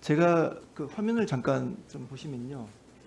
제가 그 화면을 잠깐 좀 보시면요.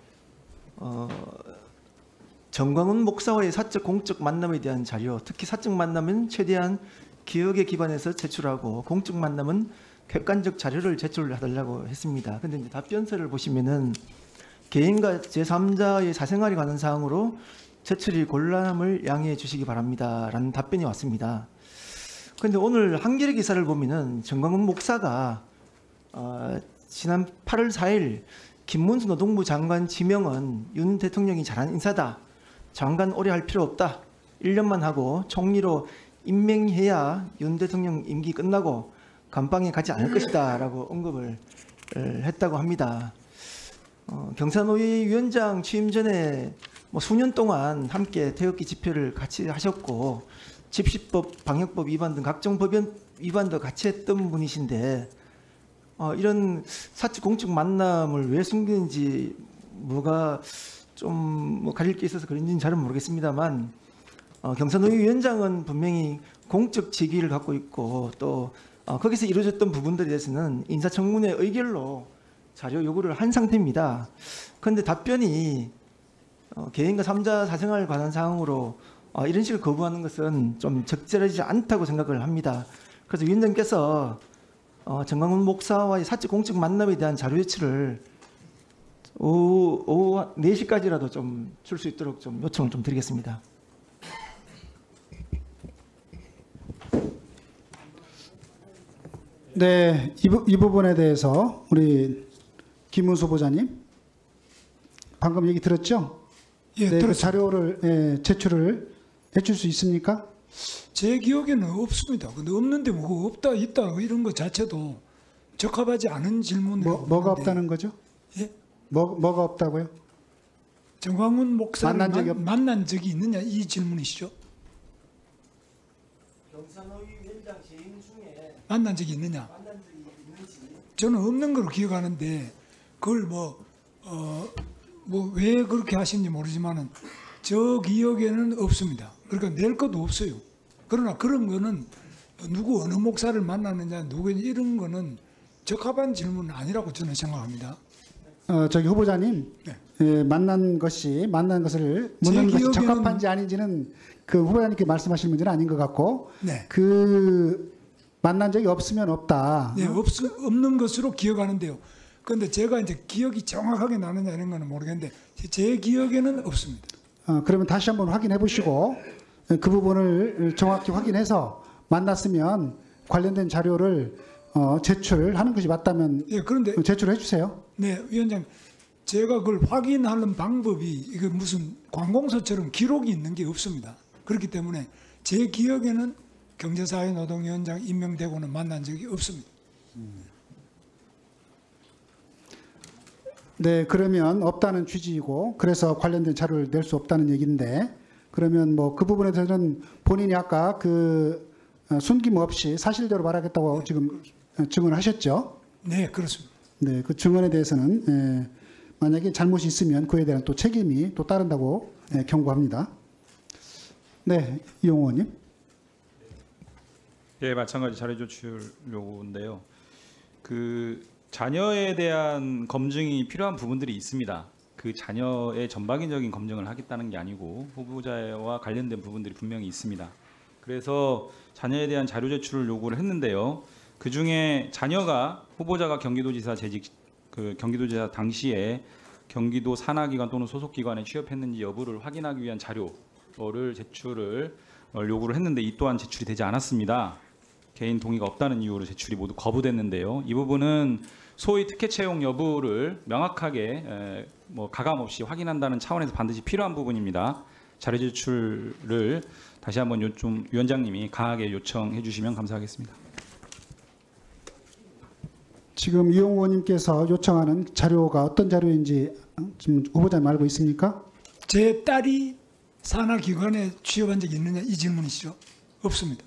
정광훈 목사와의 사적 공적 만남에 대한 자료, 특히 사적 만남은 최대한 기억에 기반해서 제출하고 공적 만남은 객관적 자료를 제출해달라고 했습니다. 그런데 이제 답변서를 보시면은 개인과 제3자의 사생활에 관한 사항으로 제출이 곤란함을 양해해 주시기 바랍니다라는 답변이 왔습니다. 그런데 오늘 한겨레 기사를 보면은 정광훈 목사가 지난 8월 4일 김문수 노동부 장관 지명은 윤 대통령이 잘한 인사다. 장관 오래 할 필요 없다. 1년만 하고 총리로 임명해야 윤 대통령 임기 끝나고 감방에 가지 않을 것이다 라고 언급을 했다고 합니다. 경사노위 위원장 취임 전에 수년 동안 함께 태극기 집회를 같이 하셨고 집시법, 방역법 위반 등 각종 법연 위반도 같이 했던 분이신데 이런 사적 공적 만남을 왜 숨기는지 뭐가 좀 가릴 게 있어서 그런지는 잘은 모르겠습니다만 경사노위 위원장은 분명히 공적 직위를 갖고 있고 또 거기서 이루어졌던 부분들에 대해서는 인사청문회 의결로 자료 요구를 한 상태입니다. 그런데 답변이 개인과 3자 사생활 관한 사항으로 이런 식으로 거부하는 것은 좀 적절하지 않다고 생각을 합니다. 그래서 위원장께서 정광훈 목사와의 사적 공적 만남에 대한 자료 제출을 오후 4시까지라도 좀 줄 수 있도록 좀 요청을 좀 드리겠습니다. 네, 이 부분에 대해서 우리 김문수 보좌님 방금 얘기 들었죠? 예, 네, 그 들었습니다. 자료를 제출을 해줄 수 있습니까? 제 기억에는 없습니다. 근데 없는데 뭐 없다 있다 이런 것 자체도 적합하지 않은 질문이라고 뭐가 보는데, 없다는 거죠? 예? 뭐가 없다고요? 정광훈 목사를 만난 적이 만난 적이 있느냐 이 질문이시죠? 경사노위 위원장 재임 중에 만난 적이 있느냐? 만난 적이 있는지 저는 없는 걸로 기억하는데 그걸 왜 그렇게 하시는지 모르지만은 저 기억에는 없습니다. 그러니까 낼 것도 없어요. 그러나 그런 거는 누구 어느 목사를 만나느냐 누구 이런 거는 적합한 질문은 아니라고 저는 생각합니다. 저기 후보자님, 네. 만난 것을 묻는 것이 기억에는- 적합한지 아닌지는 그 후보자님께 말씀하실 문제는 아닌 것 같고, 네. 그 만난 적이 없으면 없다. 네, 없는 것으로 기억하는데요. 그런데 제가 이제 기억이 정확하게 나느냐 이런 거는 모르겠는데 제 기억에는 없습니다. 그러면 다시 한번 확인해 보시고 그 부분을 정확히 확인해서 만났으면 관련된 자료를 제출하는 것이 맞다면 예, 그런데 제출해 주세요. 네, 위원장, 제가 그걸 확인하는 방법이 이거 무슨 관공서처럼 기록이 있는 게 없습니다. 그렇기 때문에 제 기억에는 경제사회노동위원장 임명되고는 만난 적이 없습니다. 네, 그러면 없다는 취지이고 그래서 관련된 자료를 낼 수 없다는 얘기인데 그러면 뭐 그 부분에 대해서는 본인이 아까 그 숨김없이 사실대로 말하겠다고 지금 증언하셨죠? 네, 그렇습니다. 네, 그 증언에 대해서는 만약에 잘못이 있으면 그에 대한 또 책임이 또 따른다고 경고합니다. 네, 이용호 의원님. 예, 마찬가지 자료 제출 요구인데요. 그 자녀에 대한 검증이 필요한 부분들이 있습니다. 그 자녀의 전방위적인 검증을 하겠다는 게 아니고 후보자와 관련된 부분들이 분명히 있습니다. 그래서 자녀에 대한 자료 제출을 요구를 했는데요. 그 중에 자녀가 후보자가 경기도지사 경기도지사 당시에 경기도 산하기관 또는 소속기관에 취업했는지 여부를 확인하기 위한 자료를 제출을 요구를 했는데 이 또한 제출이 되지 않았습니다. 개인 동의가 없다는 이유로 제출이 모두 거부됐는데요. 이 부분은 소위 특혜 채용 여부를 명확하게 가감 없이 확인한다는 차원에서 반드시 필요한 부분입니다. 자료 제출을 다시 한번 좀 위원장님이 강하게 요청해 주시면 감사하겠습니다. 지금 이용호 의원님께서 요청하는 자료가 어떤 자료인지 지금 후보자님 알고 있습니까? 제 딸이 산하기관에 취업한 적이 있느냐 이 질문이시죠? 없습니다.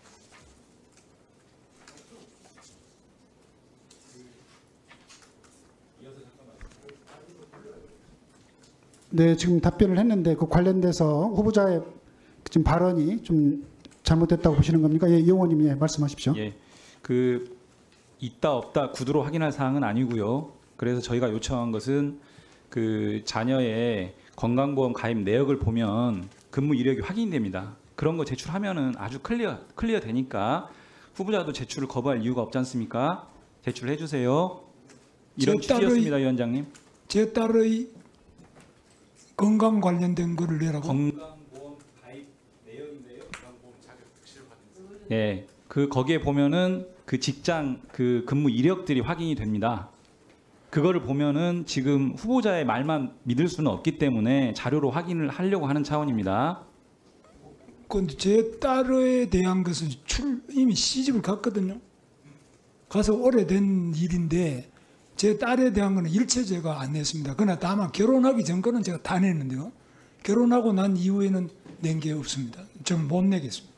네, 지금 답변을 했는데 그 관련돼서 후보자의 지금 발언이 좀 잘못됐다고 보시는 겁니까? 예, 이용호 의원님 말씀하십시오. 예, 그 있다 없다 구두로 확인할 사항은 아니고요. 그래서 저희가 요청한 것은 그 자녀의 건강보험 가입 내역을 보면 근무 이력이 확인됩니다. 그런 거 제출하면은 아주 클리어 되니까 후보자도 제출을 거부할 이유가 없지 않습니까? 제출해 주세요. 이런 제 딸의- 취지였습니다, 위원장님. 제 딸의 건강 관련된 거를 내라고. 건강보험 가입 내역인데요. 건강보험 자격 특실 확인. 네, 그 거기에 보면은 그 직장 그 근무 이력들이 확인이 됩니다. 그거를 보면은 지금 후보자의 말만 믿을 수는 없기 때문에 자료로 확인을 하려고 하는 차원입니다. 근데 제 딸에 대한 것은 이미 시집을 갔거든요. 가서 오래된 일인데 제 딸에 대한 거는 일체 제가 안 냈습니다. 그러나 다만 결혼하기 전 거는 제가 다 냈는데요. 결혼하고 난 이후에는 낸 게 없습니다. 저는 못 내겠습니다.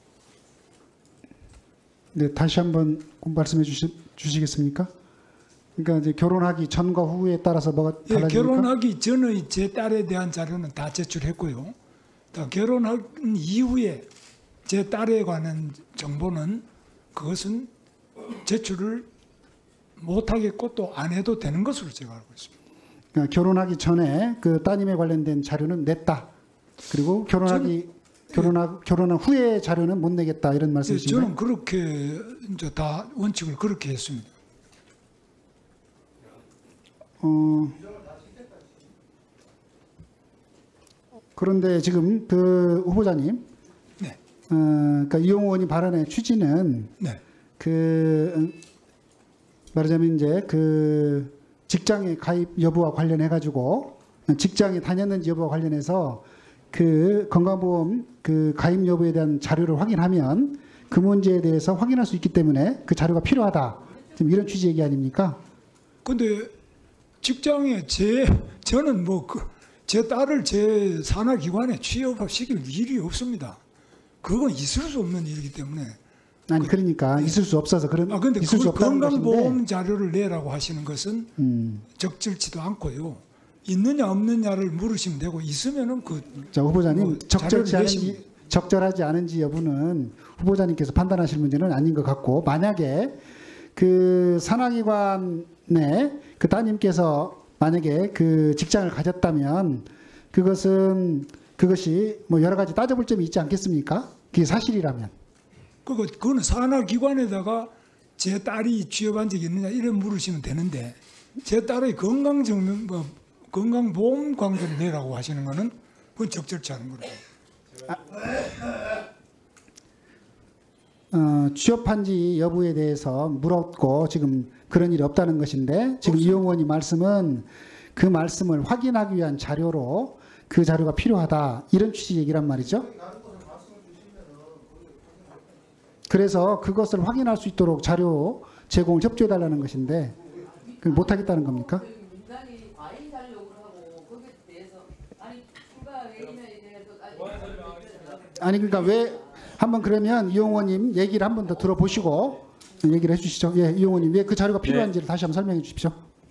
네, 다시 한번 말씀해 주시겠습니까? 그러니까 이제 결혼하기 전과 후에 따라서 뭐가 예, 달라집니까? 결혼하기 전의 제 딸에 대한 자료는 다 제출했고요. 다 결혼한 이후에 제 딸에 관한 정보는 그것은 제출을 못하겠고 또 안 해도 되는 것으로 제가 알고 있습니다. 그러니까 결혼하기 전에 그 따님에 관련된 자료는 냈다. 그리고 결혼한 후에 자료는 못 내겠다 이런 예, 말씀이신가요? 저는 그렇게 이제 다 원칙을 그렇게 했습니다. 그런데 지금 그 후보자님, 네. 그러니까 이용호 의원님 발언의 취지는 네. 말하자면 이제 그 직장에 가입 여부와 관련해 가지고 직장에 다녔는지 여부와 관련해서 그 건강보험 그 가입 여부에 대한 자료를 확인하면 그 문제에 대해서 확인할 수 있기 때문에 그 자료가 필요하다. 지금 이런 취지 얘기 아닙니까? 근데 직장에 저는 뭐 제 딸을 제 산하기관에 취업시킬 일이 없습니다. 그건 있을 수 없는 일이기 때문에. 아니 그러니까 있을 수 없어서 그런 근데 있을 수 그 없다는 것인데 건강보험 자료를 내라고 하시는 것은 적절치도 않고요. 있느냐 없느냐를 물으시면 되고 있으면은 자 후보자님 뭐 적절치 자료를 않은지 적절하지 않은지 여부는 후보자님께서 판단하실 문제는 아닌 것 같고 만약에 그 산하기관에 그 따님께서 만약에 그 직장을 가졌다면 그것이 뭐 여러 가지 따져볼 점이 있지 않겠습니까? 그게 사실이라면. 그거는 산하기관에다가 제 딸이 취업한 적이 있느냐 이런 물으시면 되는데 제 딸의 건강증명 건강보험 관계를 내라고 하시는 거는 그건 적절치 않은 거라고. 취업한지 여부에 대해서 물었고 지금 그런 일이 없다는 것인데 지금 이용호 의원님 말씀은 그 말씀을 확인하기 위한 자료로 그 자료가 필요하다 이런 취지 얘기란 말이죠. 그래서 그것을 확인할 수 있도록 자료 제공을 협조해달라는 것인데 그걸 못하겠다는 겁니까? 민간이 과잉 달력을 하고 거기에 대해서 아니 추가 외인에 대해서 아니 그러니까 왜 한번 그러면 이용호 의원님 얘기를 한 번 더 들어보시고 얘기를 해주시죠. 예, 이용호 의원님 왜 그 자료가 필요한지를 다시 한번 설명해 주십시오.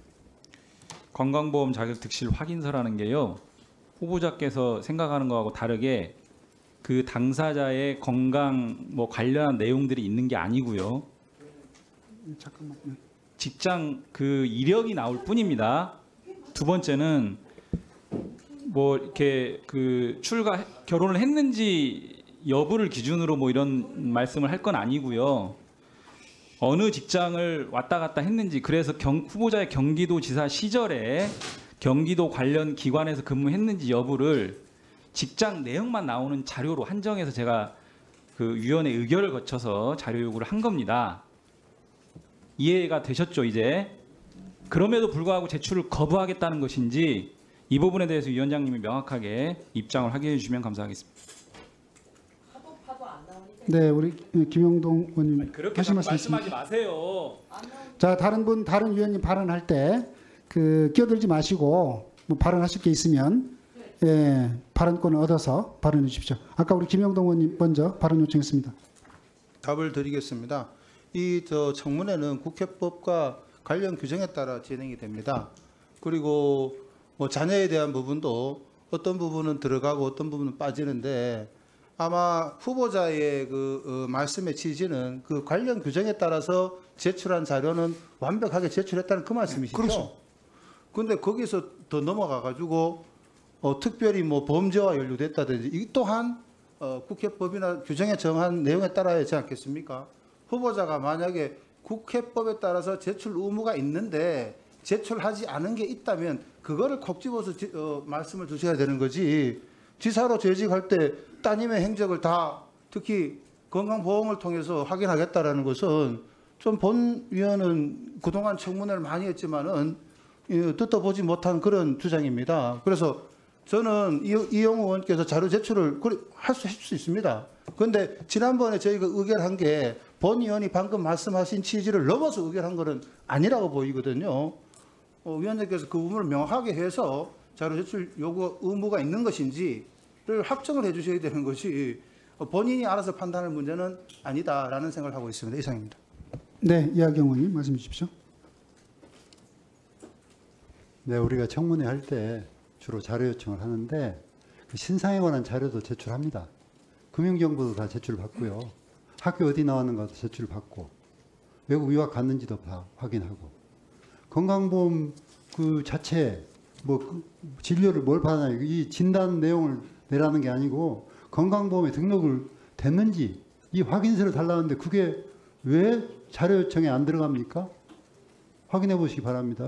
건강보험 자격 득실 확인서라는 게요. 후보자께서 생각하는 거하고 다르게 그 당사자의 건강 뭐 관련한 내용들이 있는 게 아니고요. 잠깐만요. 직장 그 이력이 나올 뿐입니다. 두 번째는 뭐 이렇게 그 결혼을 했는지 여부를 기준으로 뭐 이런 말씀을 할 건 아니고요. 어느 직장을 왔다 갔다 했는지 그래서 후보자의 경기도지사 시절에 경기도 관련 기관에서 근무했는지 여부를 직장 내용만 나오는 자료로 한정해서 제가 그 위원회 의결을 거쳐서 자료 요구를 한 겁니다. 이해가 되셨죠 이제? 그럼에도 불구하고 제출을 거부하겠다는 것인지 이 부분에 대해서 위원장님이 명확하게 입장을 확인해 주시면 감사하겠습니다. 파도 안 나오니까 네, 우리 김영동 의원님 그렇게 하실 말씀 있습니다. 말씀하지 마세요. 자, 다른 위원님 발언할 때 그 끼어들지 마시고 뭐 발언하실 게 있으면 예, 발언권을 얻어서 발언해 주십시오. 아까 우리 김영동 의원님 먼저 발언 요청했습니다. 답을 드리겠습니다. 이 청문회는 국회법과 관련 규정에 따라 진행이 됩니다. 그리고 뭐 자녀에 대한 부분도 어떤 부분은 들어가고 어떤 부분은 빠지는데 아마 후보자의 말씀의 취지는 그 관련 규정에 따라서 제출한 자료는 완벽하게 제출했다는 그 말씀이시죠? 그렇죠. 근데 거기서 더 넘어가 가지고 특별히 뭐 범죄와 연루됐다든지 이 또한 국회법이나 규정에 정한 내용에 따라야 하지 않겠습니까? 후보자가 만약에 국회법에 따라서 제출 의무가 있는데 제출하지 않은 게 있다면 그거를 콕 집어서 말씀을 주셔야 되는 거지. 지사로 재직할 때 따님의 행적을 다 특히 건강보험을 통해서 확인하겠다라는 것은 좀 본 위원은 그동안 청문회를 많이 했지만은 듣도 보지 못한 그런 주장입니다. 그래서 저는 이영우 의원께서 자료 제출을 하실 수 있습니다. 그런데 지난번에 저희가 의결한 게 본 의원이 방금 말씀하신 취지를 넘어서 의결한 것은 아니라고 보이거든요. 위원장께서 그 부분을 명확하게 해서 자료 제출 요구 의무가 있는 것인지를 확정을 해 주셔야 되는 것이 본인이 알아서 판단할 문제는 아니다라는 생각을 하고 있습니다. 이상입니다. 네, 이하경 의원님 말씀 주십시오. 네, 우리가 청문회 할 때 주로 자료 요청을 하는데 그 신상에 관한 자료도 제출합니다. 금융정보도 다 제출받고요. 학교 어디 나왔는가도 제출받고 외국 유학 갔는지도 다 확인하고 건강보험 그 자체 뭐 진료를 뭘 받았냐 이 진단 내용을 내라는 게 아니고 건강보험에 등록을 됐는지 이 확인서를 달라는데 그게 왜 자료 요청에 안 들어갑니까? 확인해 보시기 바랍니다.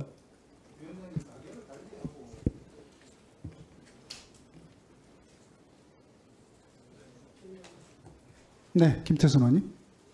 네, 김태선 의원님.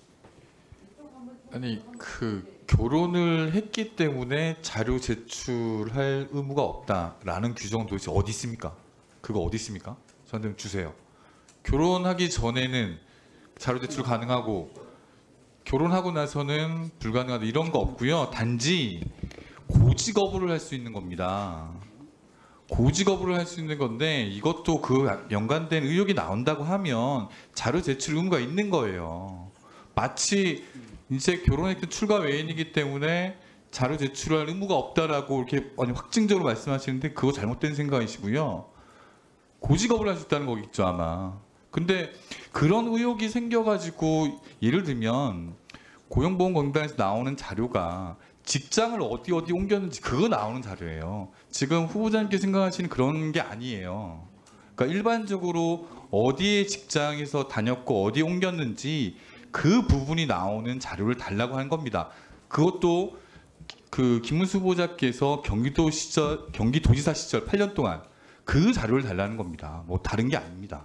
아니 그 결혼을 했기 때문에 자료 제출할 의무가 없다라는 규정은 도대체 어디 있습니까? 그거 어디 있습니까? 저한테 좀 주세요. 결혼하기 전에는 자료 제출 가능하고 결혼하고 나서는 불가능하다 이런 거 없고요. 단지 고지 거부를 할 수 있는 겁니다. 고지 거부를 할 수 있는 건데 이것도 그 연관된 의혹이 나온다고 하면 자료 제출 의무가 있는 거예요. 마치 이제 결혼했던 출가 외인이기 때문에 자료 제출할 의무가 없다라고 이렇게 확증적으로 말씀하시는데 그거 잘못된 생각이시고요. 고지 거부를 할 수 있다는 거겠죠 아마. 근데 그런 의혹이 생겨가지고 예를 들면 고용보험공단에서 나오는 자료가 직장을 어디 옮겼는지 그거 나오는 자료예요. 지금 후보자님께 생각하시는 그런 게 아니에요. 그러니까 일반적으로 어디에 직장에서 다녔고 어디에 옮겼는지 그 부분이 나오는 자료를 달라고 한 겁니다. 그것도 그 김문수 후보자께서 경기도지사 시절 8년 동안 그 자료를 달라는 겁니다. 뭐 다른 게 아닙니다.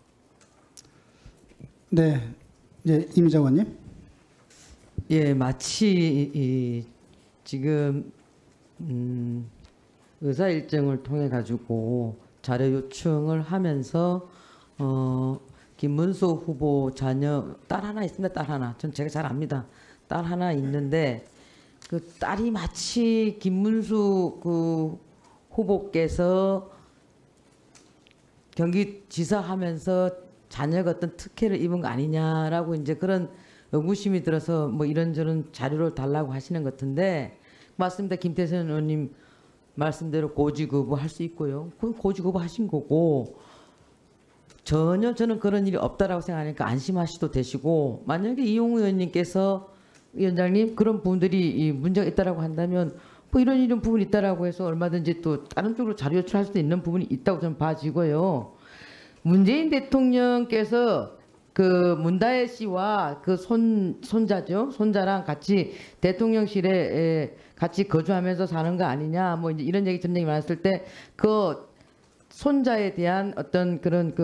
네, 이제 이미자 의원님. 예, 마치 지금 의사 일정을 통해 가지고 자료 요청을 하면서 김문수 후보 자녀 딸 하나 있습니다. 딸 하나. 전 제가 잘 압니다. 딸 하나 있는데 그 딸이 마치 김문수 그 후보께서 경기지사 하면서 자녀가 어떤 특혜를 입은 거 아니냐라고 이제 그런 의구심이 들어서 뭐 이런저런 자료를 달라고 하시는 것 같은데 맞습니다. 김태선 의원님 말씀대로 고지거부 할 수 있고요. 그건 고지거부 하신 거고 전혀 저는 그런 일이 없다라고 생각하니까 안심하셔도 되시고 만약에 이용우 의원님께서 위원장님 그런 부분들이 문제가 있다라고 한다면 뭐 이런 부분이 있다라고 해서 얼마든지 또 다른 쪽으로 자료 요청할 수도 있는 부분이 있다고 저는 봐지고요. 문재인 대통령께서 그 문다혜 씨와 그 손자랑 같이 대통령실에 같이 거주하면서 사는 거 아니냐 뭐 이제 이런 얘기 전쟁이 많았을 때 그 손자에 대한 어떤 그런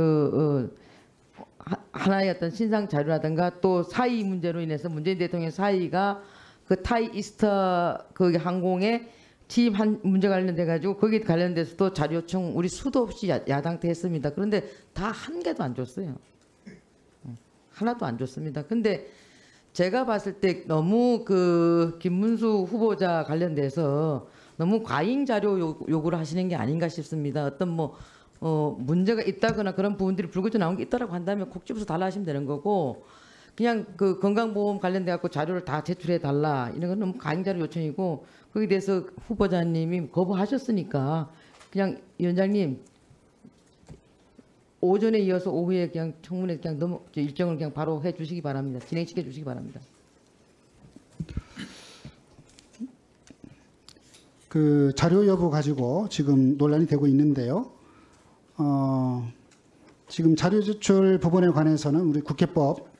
하나의 어떤 신상 자료라든가 또 사의 문제로 인해서 문재인 대통령 사의가 그 타이 이스터 그 항공에 취입한 문제 관련돼 가지고 거기에 관련돼서도 자료 요청 우리 수도 없이 야당 때 했습니다. 그런데 다 한 개도 안 줬어요. 하나도 안 줬습니다. 근데 제가 봤을 때 너무 그 김문수 후보자 관련돼서 너무 과잉 자료 요구를 하시는 게 아닌가 싶습니다. 어떤 문제가 있다거나 그런 부분들이 불거져 나온 게 있다라고 한다면 콕 집어서 달라 하시면 되는 거고 그냥 그 건강보험 관련돼 갖고 자료를 다 제출해 달라 이런 건 너무 과잉 자료 요청이고 거기에 대해서 후보자님이 거부하셨으니까 그냥 위원장님 오전에 이어서 오후에 그냥 청문회 그냥 일정을 그냥 바로 해주시기 바랍니다. 진행시켜 주시기 바랍니다. 그 자료 여부 가지고 지금 논란이 되고 있는데요. 지금 자료 제출 부분에 관해서는 우리 국회법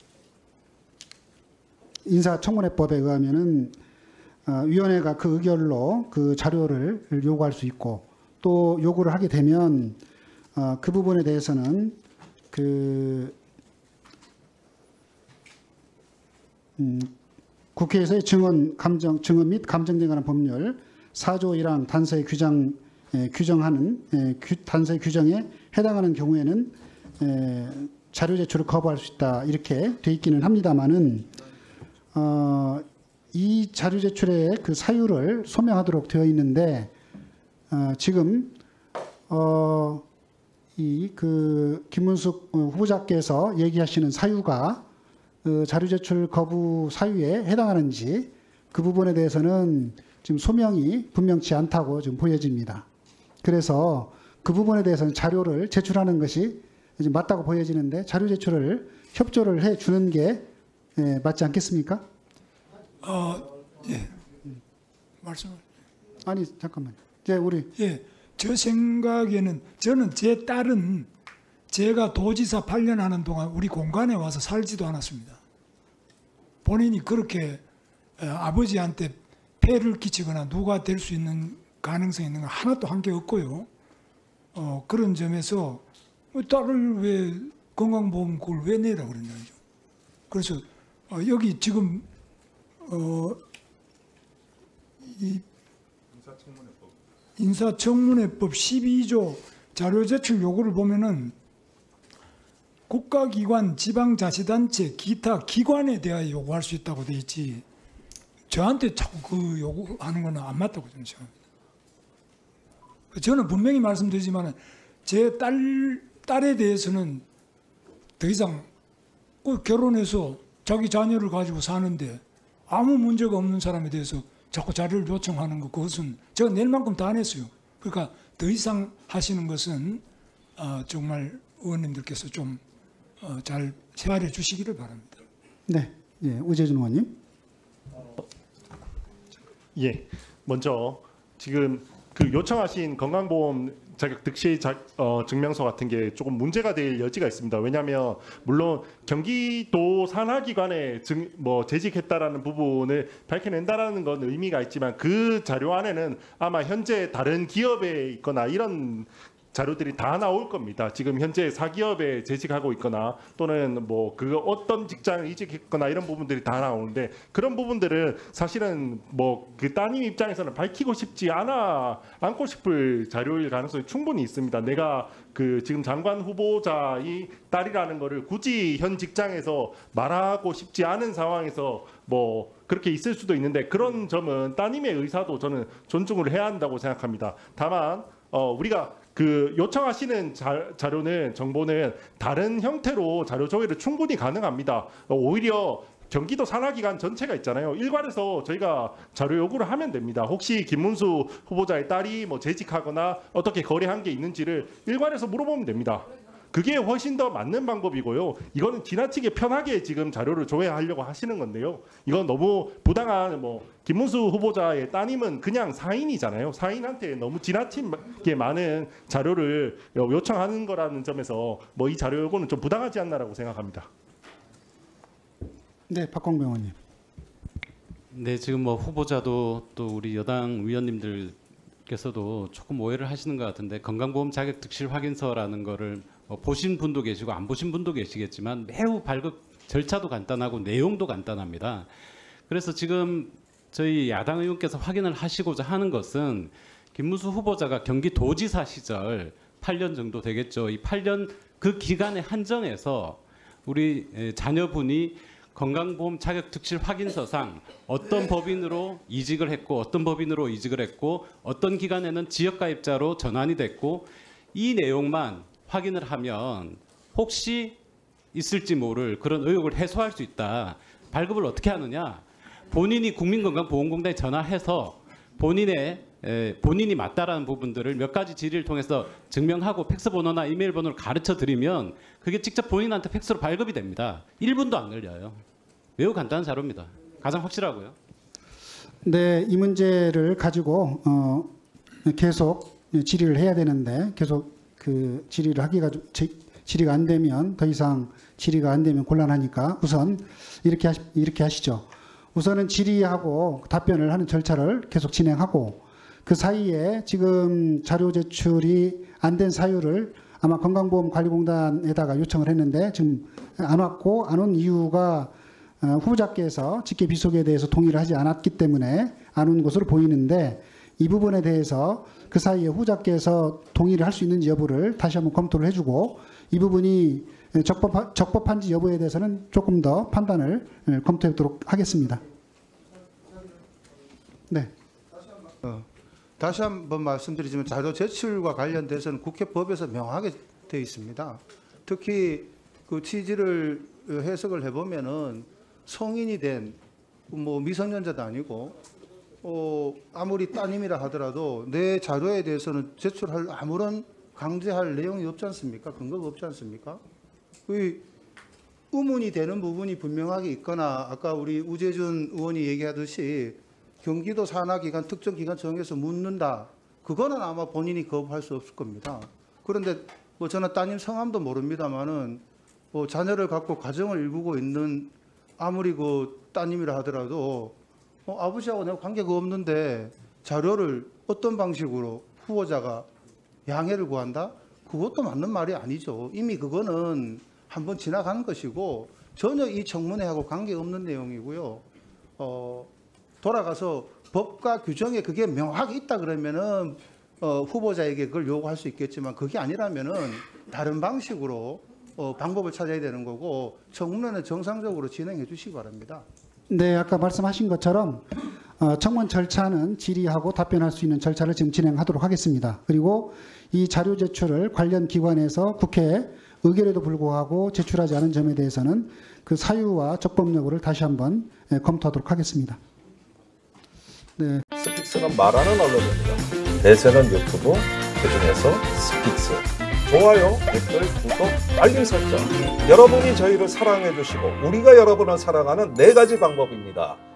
인사청문회법에 의하면은 위원회가 그 의결로 그 자료를 요구할 수 있고 또 요구를 하게 되면 그 부분에 대해서는 국회에서의 증언 및 감정에 관한 법률 4조 1항 단서의 단서의 규정에 해당하는 경우에는 자료 제출을 거부할 수 있다 이렇게 돼 있기는 합니다만은 이 자료 제출의 그 사유를 소명하도록 되어 있는데 지금 이 그 김문숙 후보자께서 얘기하시는 사유가 그 자료 제출 거부 사유에 해당하는지 그 부분에 대해서는 지금 소명이 분명치 않다고 지금 보여집니다. 그래서 그 부분에 대해서는 자료를 제출하는 것이 이제 맞다고 보여지는데 자료 제출을 협조를 해 주는 게 맞지 않겠습니까? 예. 말씀. 아니 잠깐만. 이제 우리 예. 저 생각에는 저는 제 딸은 제가 도지사 8년 하는 동안 우리 공간에 와서 살지도 않았습니다. 본인이 그렇게 아버지한테 폐를 끼치거나 누가 될 수 있는 가능성이 있는 건 하나도 한 게 없고요. 그런 점에서 딸을 왜 건강보험 그걸 왜 내라고 그랬냐죠. 그래서 여기 지금 이 인사청문회법 12조 자료 제출 요구를 보면은 국가기관, 지방자치단체, 기타 기관에 대하여 요구할 수 있다고 돼 있지. 저한테 자꾸 그 요구하는 건 안 맞다고 저는 생각합니다. 저는 분명히 말씀드리지만 제 딸에 대해서는 더 이상 결혼해서 자기 자녀를 가지고 사는데 아무 문제가 없는 사람에 대해서 자꾸 자료를 요청하는 것, 그것은 제가 낼 만큼 다 안 했어요. 그러니까 더 이상 하시는 것은 정말 의원님들께서 좀 잘 헤아려 주시기를 바랍니다. 네, 예, 우재준 의원님. 예, 먼저 지금 그 요청하신 건강보험 자격 득실 증명서 같은 게 조금 문제가 될 여지가 있습니다. 왜냐하면 물론 경기도 산하기관에 재직했다라는 부분을 밝혀낸다라는 건 의미가 있지만 그 자료 안에는 아마 현재 다른 기업에 있거나 이런 자료들이 다 나올 겁니다. 지금 현재 사기업에 재직하고 있거나 또는 뭐 그 어떤 직장을 이직했거나 이런 부분들이 다 나오는데 그런 부분들은 사실은 뭐 그 따님 입장에서는 밝히고 싶지 않고 싶을 자료일 가능성이 충분히 있습니다. 내가 그 지금 장관 후보자의 딸이라는 거를 굳이 현 직장에서 말하고 싶지 않은 상황에서 뭐 그렇게 있을 수도 있는데 그런 점은 따님의 의사도 저는 존중을 해야 한다고 생각합니다. 다만 우리가 그 요청하시는 자료는 정보는 다른 형태로 자료 조회를 충분히 가능합니다. 오히려 경기도 산하기관 전체가 있잖아요. 일괄해서 저희가 자료 요구를 하면 됩니다. 혹시 김문수 후보자의 딸이 뭐 재직하거나 어떻게 거래한 게 있는지를 일괄해서 물어보면 됩니다. 그게 훨씬 더 맞는 방법이고요. 이거는 지나치게 편하게 지금 자료를 조회하려고 하시는 건데요. 이건 너무 부당한 김문수 후보자의 따님은 그냥 사인이잖아요. 사인한테 너무 지나치게 많은 자료를 요청하는 거라는 점에서 이 자료 요구는 좀 부당하지 않나라고 생각합니다. 네, 박광배 의원님. 네, 지금 후보자도 또 우리 여당 위원님들께서도 조금 오해를 하시는 것 같은데 건강보험 자격 득실 확인서라는 거를 보신 분도 계시고 안 보신 분도 계시겠지만 매우 발급 절차도 간단하고 내용도 간단합니다. 그래서 지금 저희 야당 의원께서 확인을 하시고자 하는 것은 김문수 후보자가 경기도지사 시절 8년 정도 되겠죠. 이 8년 그 기간에 한정해서 우리 자녀분이 건강보험 자격 득실 확인서상 어떤 법인으로 이직을 했고 어떤 법인으로 이직을 했고 어떤 기간에는 지역가입자로 전환이 됐고 이 내용만 확인을 하면 혹시 있을지 모를 그런 의혹을 해소할 수 있다. 발급을 어떻게 하느냐? 본인이 국민건강보험공단에 전화해서 본인의 본인이 맞다라는 부분들을 몇 가지 질의를 통해서 증명하고 팩스 번호나 이메일 번호를 가르쳐 드리면 그게 직접 본인한테 팩스로 발급이 됩니다. 1분도 안 걸려요. 매우 간단한 자료입니다. 가장 확실하고요. 네, 이 문제를 가지고 계속 질의를 해야 되는데 계속 그 질의를 하기가 질의가 안 되면 더 이상 질의가 안 되면 곤란하니까 우선 이렇게 하시죠. 우선은 질의하고 답변을 하는 절차를 계속 진행하고 그 사이에 지금 자료 제출이 안 된 사유를 아마 건강보험관리공단에다가 요청을 했는데 지금 안 왔고 안 온 이유가 후보자께서 직계 비속에 대해서 동의를 하지 않았기 때문에 안 온 것으로 보이는데 이 부분에 대해서 그 사이에 후보자께서 동의를 할 수 있는지 여부를 다시 한번 검토를 해주고 이 부분이 적법한지 여부에 대해서는 조금 더 판단을 검토하도록 하겠습니다. 네. 다시 한번 말씀드리지만 자료 제출과 관련돼서는 국회법에서 명확하게 되어 있습니다. 특히 그 취지를 해석을 해보면은 성인이 된 뭐 미성년자도 아니고 아무리 따님이라 하더라도 내 자료에 대해서는 제출할 아무런 강제할 내용이 없지 않습니까? 근거가 없지 않습니까? 그 의문이 되는 부분이 분명하게 있거나 아까 우리 우재준 의원이 얘기하듯이 경기도 산하기관 특정 기관 정해서 묻는다. 그거는 아마 본인이 거부할 수 없을 겁니다. 그런데 뭐 저는 따님 성함도 모릅니다만은 뭐 자녀를 갖고 가정을 일구고 있는 아무리 그 따님이라 하더라도 아버지하고 내가 관계가 없는데 자료를 어떤 방식으로 후보자가 양해를 구한다? 그것도 맞는 말이 아니죠. 이미 그거는 한번 지나간 것이고 전혀 이 청문회하고 관계없는 내용이고요. 돌아가서 법과 규정에 그게 명확히 있다 그러면은 후보자에게 그걸 요구할 수 있겠지만 그게 아니라면은 다른 방식으로 방법을 찾아야 되는 거고 청문회는 정상적으로 진행해 주시기 바랍니다. 네, 아까 말씀하신 것처럼 청문 절차는 질의하고 답변할 수 있는 절차를 지금 진행하도록 하겠습니다. 그리고 이 자료 제출을 관련 기관에서 국회에 의결에도 불구하고 제출하지 않은 점에 대해서는 그 사유와 적법 여부를 다시 한번 검토하도록 하겠습니다. 네. 스픽스는 말하는 언론입니다. 대세는 유튜브, 그중에서 스픽스. 좋아요, 댓글, 구독, 알림 설정. 여러분이 저희를 사랑해 주시고 우리가 여러분을 사랑하는 4가지 방법입니다.